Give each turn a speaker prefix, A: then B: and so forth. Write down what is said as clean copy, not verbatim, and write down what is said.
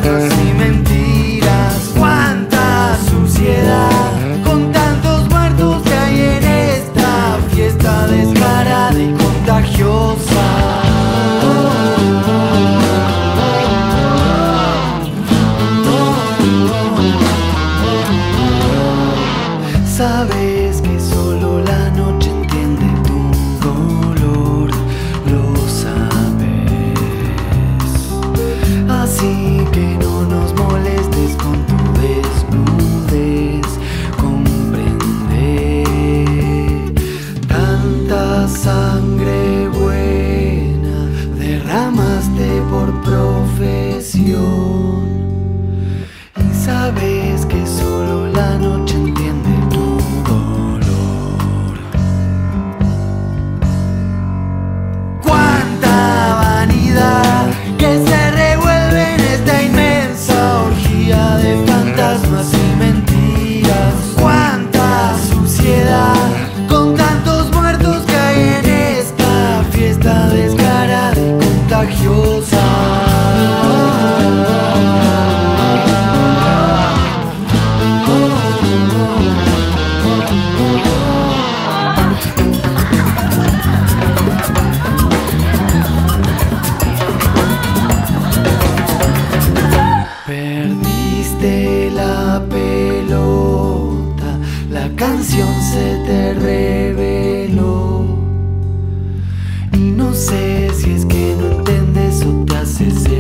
A: fantasmas y mentiras. Cuánta suciedad con tantos muertos que hay en esta fiesta descarada y contagiosa. Sabes que solo la noche entiende tu dolor, lo sabes. Así que no nos molestes con tu desnudez. Comprende tanta sangre buena derramaste por profesión. Y sabes que solo la noche entiende tu dolor. Cuánta vanidad que se revuelve en esta inmensa orgía de fantasmas y mentiras. Cuánta suciedad con tantos muertos que hay en esta fiesta descarada y contagiosa. Perdiste la pelota, la canción se te reveló. Y no sé si es que no entiendes o te haces